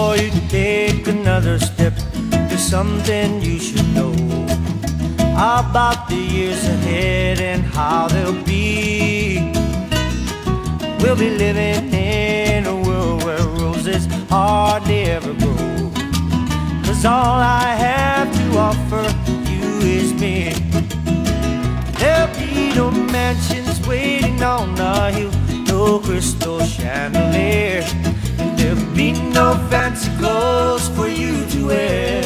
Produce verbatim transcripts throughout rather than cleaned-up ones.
before you take another step, there's something you should know about the years ahead and how they'll be. We'll be living in a world where roses hardly ever grow, 'cause all I have to offer you is me. There'll be no mansions waiting on the hill, no crystal chandelier, and there'll be no fancy clothes for you to wear.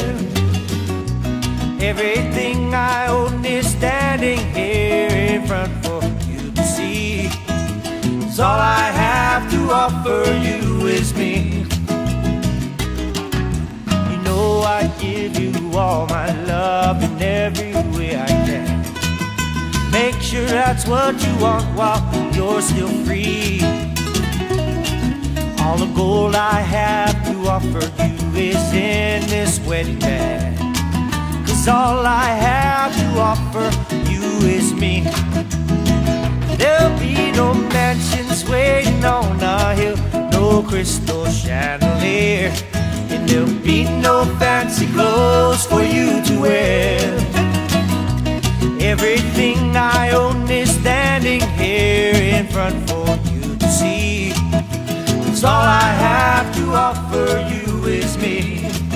Everything I own is standing here in front for you to see, 'cause all I have to offer you is me. You know I give you all my love in every way I can. Make sure that's what you want while you're still free. All the gold I have to offer you is in this wedding band, 'cause all I have to offer you is me. There'll be no mansions waiting on a hill, no crystal chandelier, and there'll be no fancy clothes for you to wear. Everything I own is standing here in front for you to see, 'cause all I have to offer you is me.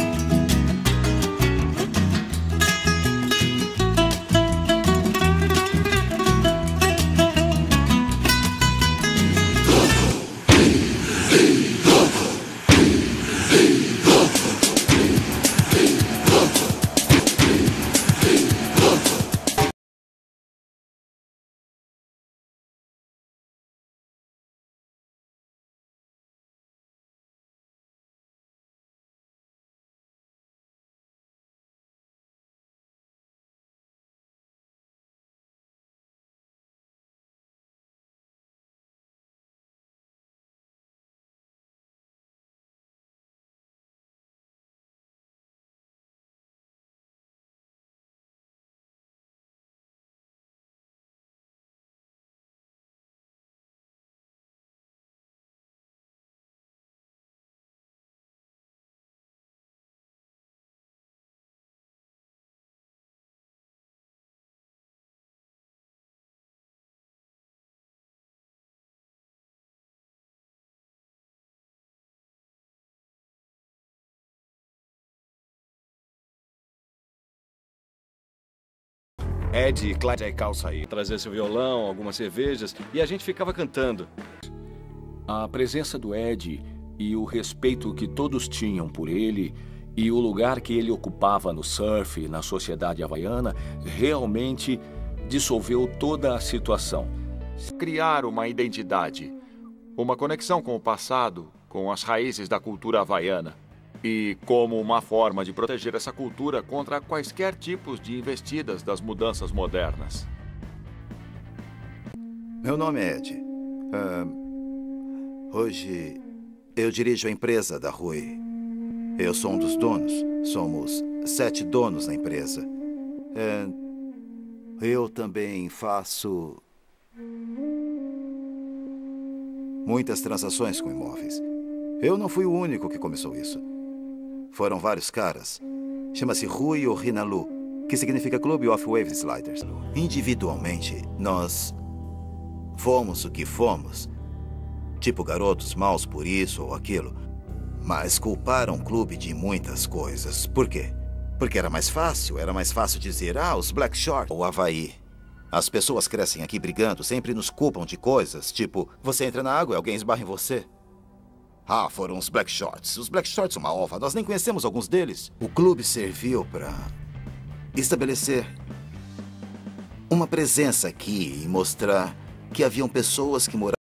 Ed e Clyde e Cal saíram, trazer seu violão, algumas cervejas, e a gente ficava cantando. A presença do Ed e o respeito que todos tinham por ele e o lugar que ele ocupava no surf, na sociedade havaiana, realmente dissolveu toda a situação. Criar uma identidade, uma conexão com o passado, com as raízes da cultura havaiana, e como uma forma de proteger essa cultura contra quaisquer tipos de investidas das mudanças modernas. Meu nome é Ed. Uh, hoje eu dirijo a empresa da Rui. Eu sou um dos donos. Somos sete donos na empresa. Uh, eu também faço muitas transações com imóveis. Eu não fui o único que começou isso. Foram vários caras. Chama-se Rui Orinalu, que significa Club of Wave Sliders. Individualmente, nós fomos o que fomos. Tipo garotos maus por isso ou aquilo. Mas culparam o clube de muitas coisas. Por quê? Porque era mais fácil. Era mais fácil dizer, ah, os Black Shorts ou Havaí. As pessoas crescem aqui brigando, sempre nos culpam de coisas. Tipo, você entra na água e alguém esbarra em você. Ah, foram os Black Shorts. Os Black Shorts são uma ova. Nós nem conhecemos alguns deles. O clube serviu para estabelecer uma presença aqui e mostrar que haviam pessoas que moravam